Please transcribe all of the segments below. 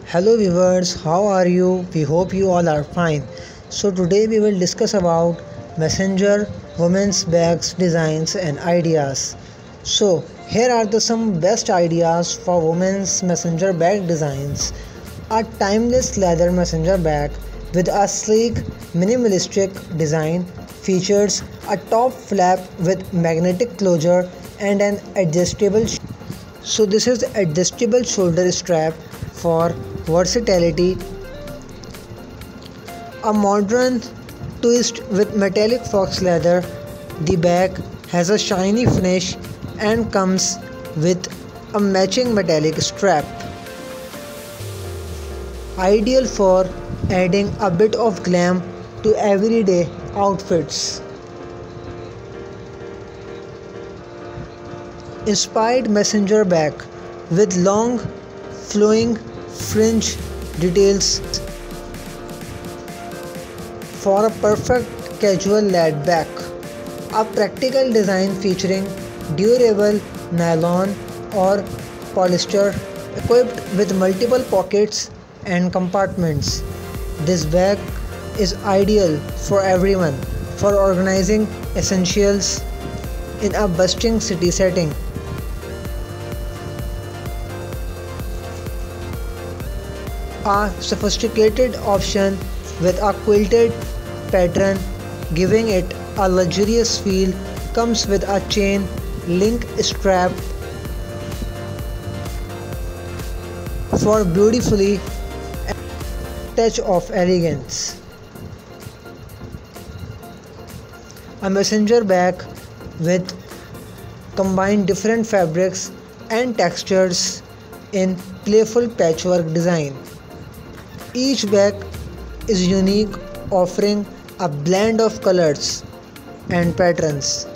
Hello viewers, how are you? We hope you all are fine. So today we will discuss about messenger women's bags designs and ideas. So here are some best ideas for women's messenger bag designs. A timeless leather messenger bag with a sleek minimalistic design features a top flap with magnetic closure and an adjustable. So this is adjustable shoulder strap for versatility. A modern twist with metallic fox leather. The bag has a shiny finish and comes with a matching metallic strap. Ideal for adding a bit of glam to everyday outfits. Inspired messenger bag with long flowing fringe details for a perfect casual laid back. A practical design featuring durable nylon or polyester equipped with multiple pockets and compartments. This bag is ideal for everyone for organizing essentials in a bustling city setting. A sophisticated option with a quilted pattern giving it a luxurious feel comes with a chain link strap for beautifully touch of elegance. A messenger bag with combined different fabrics and textures in playful patchwork design. Each bag is unique, offering a blend of colors and patterns.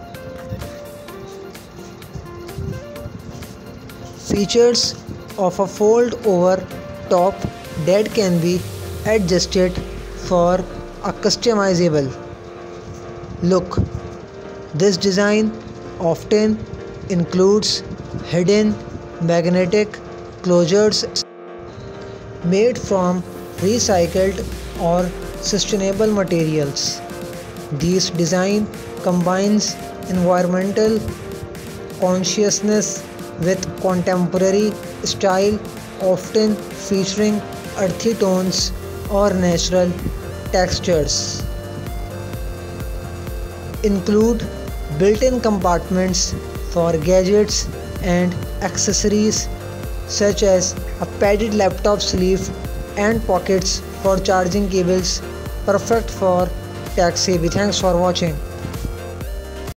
Features of a fold-over top that can be adjusted for a customizable look. This design often includes hidden magnetic closures made from recycled or sustainable materials. This design combines environmental consciousness with contemporary style, often featuring earthy tones or natural textures. Include built-in compartments for gadgets and accessories such as a padded laptop sleeve and pockets for charging cables, perfect for tech savvy. Thanks for watching.